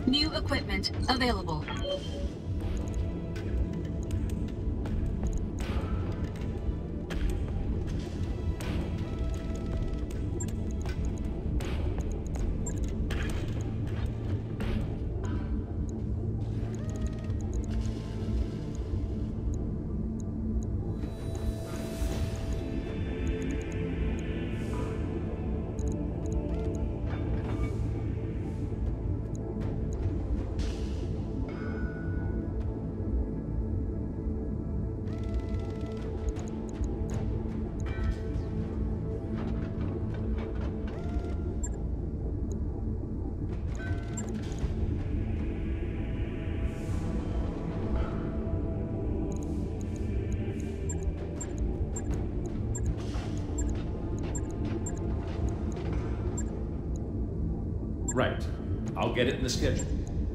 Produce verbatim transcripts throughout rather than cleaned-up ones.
New equipment available. Right. I'll get it in the schedule.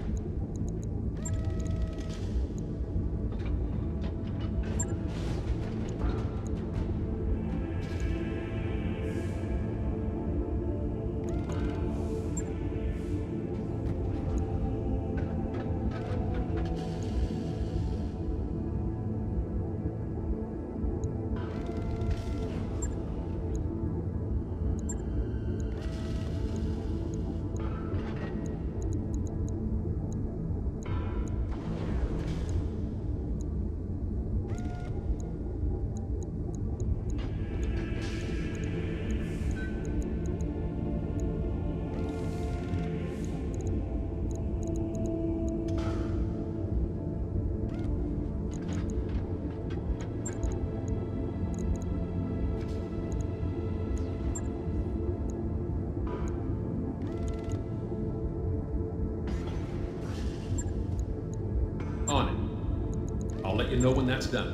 On it. I'll let you know when that's done.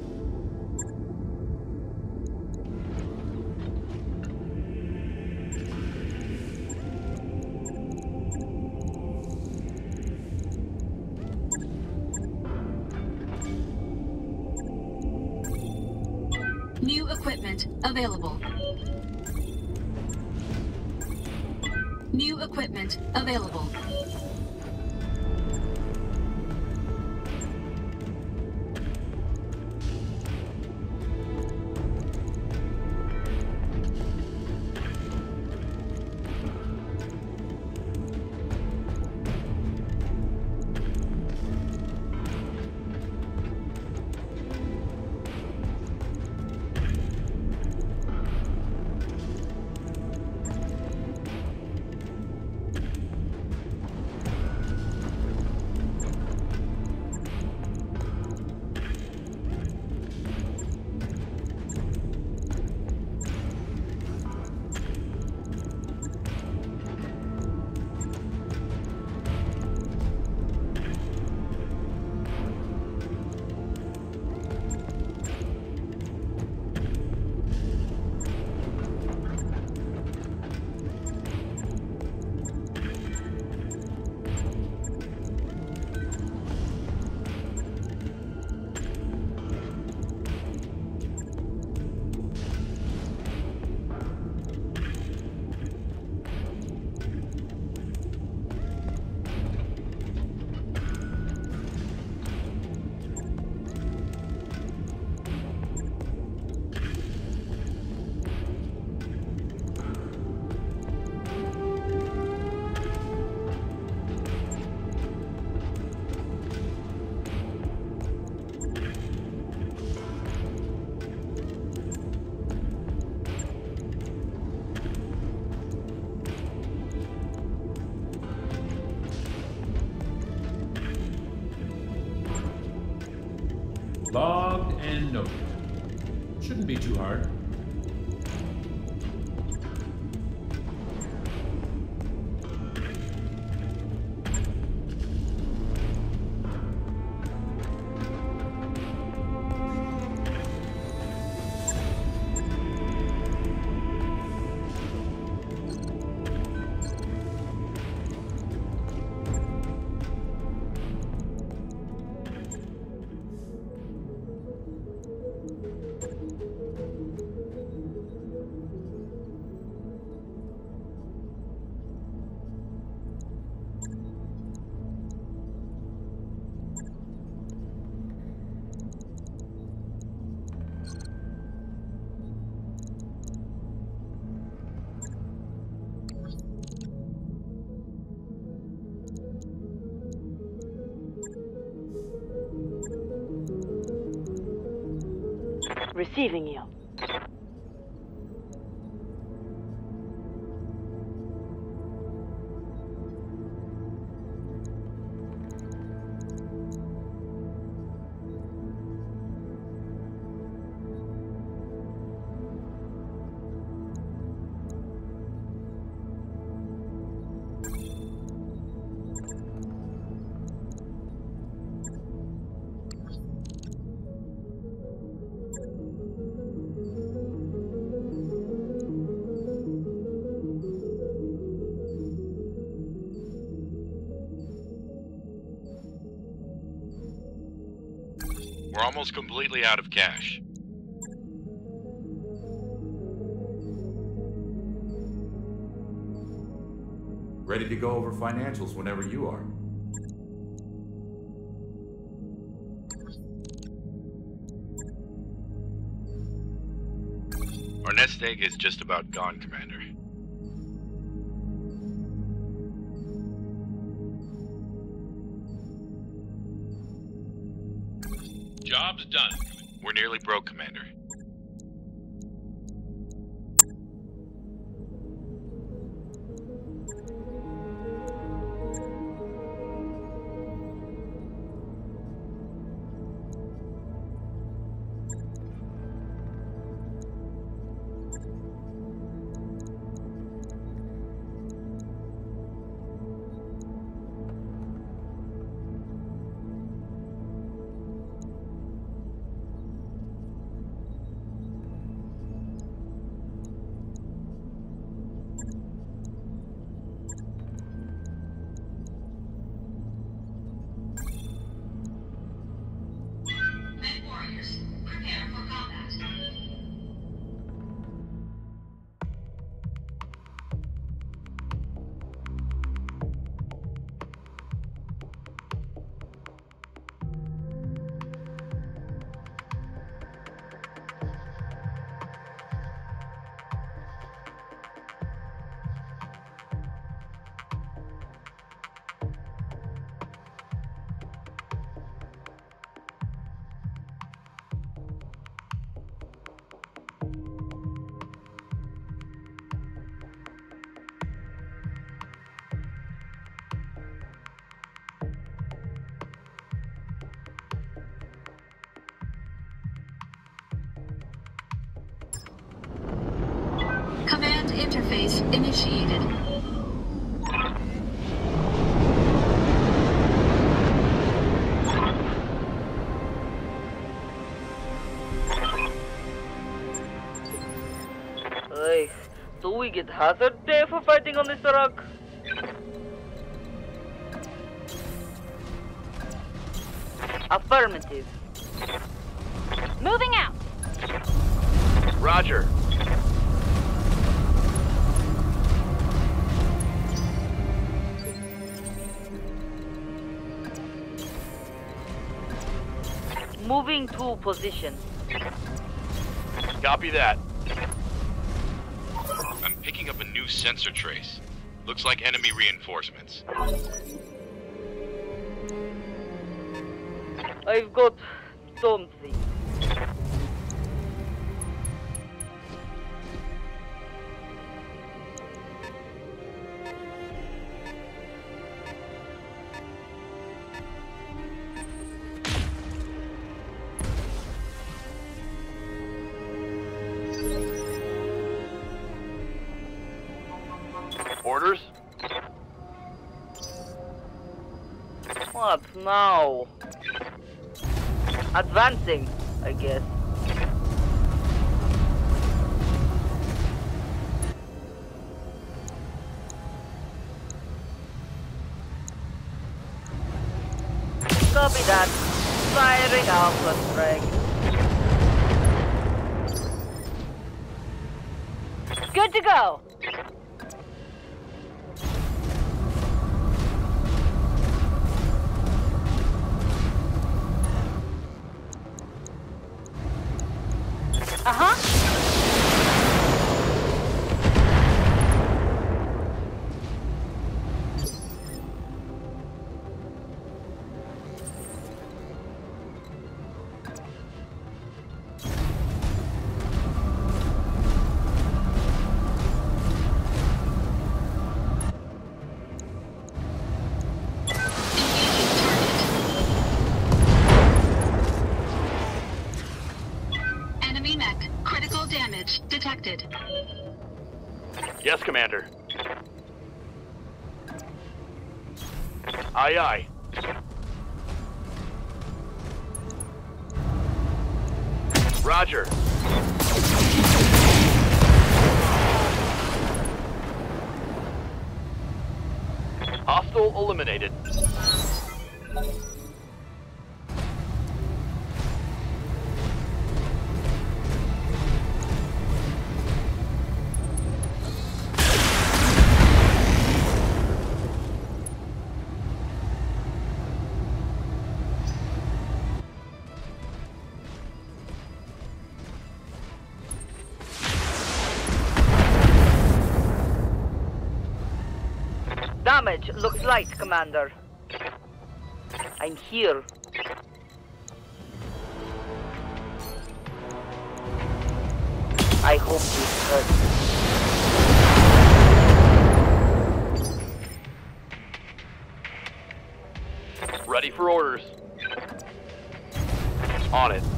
New equipment available. New equipment available. Logged and noted. Shouldn't be too hard. Receiving you. We're almost completely out of cash. Ready to go over financials whenever you are. Our nest egg is just about gone, Commander. Job's done. We're nearly broke, Commander. Command interface initiated. Hey, do we get hazard pay for fighting on this rock? Affirmative. Moving out. Roger. Moving to position. Copy that. I'm picking up a new sensor trace. Looks like enemy reinforcements. I've got something. Orders? What now? Advancing, I guess. Copy that. Firing Alpha strike. Good to go. Uh-huh. Commander. Aye, aye. Roger. Hostile eliminated. Damage looks light, Commander. I'm here. I hope this hurts. Ready for orders. On it.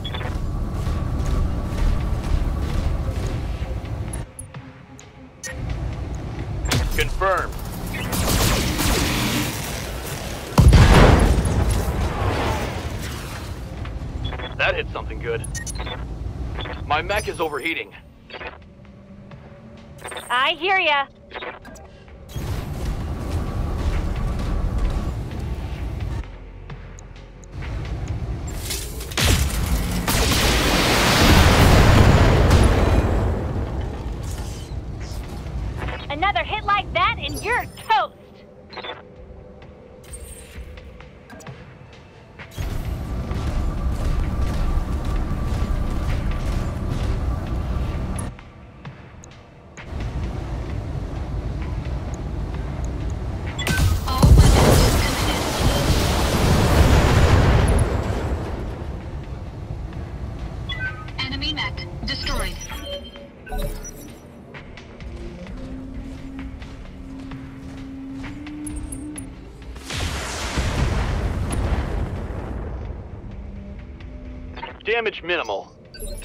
Confirmed. That hit something good. My mech is overheating. I hear ya. Another hit like that and you're toast. Enemy mech destroyed. Damage minimal.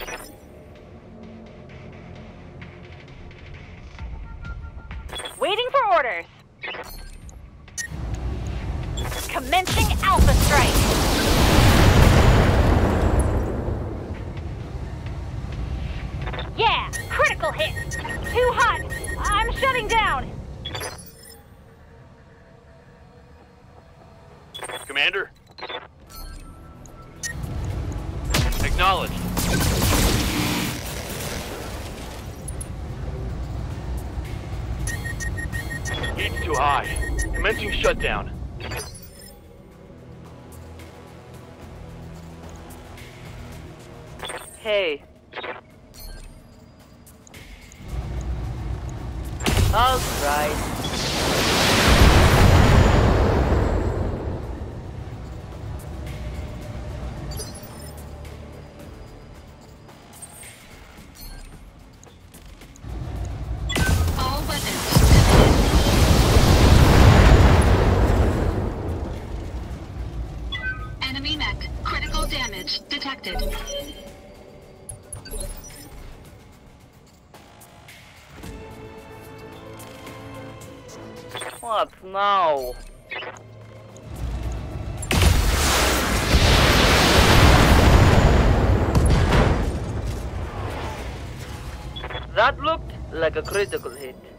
Waiting for orders. Commencing Alpha Strike. Yeah, critical hit. Too hot. I'm shutting down. Commander? Acknowledged. Heat's too high. Commencing shutdown. Hey. All right. All weapons. Enemy mech. Critical damage detected. What now? That looked like a critical hit.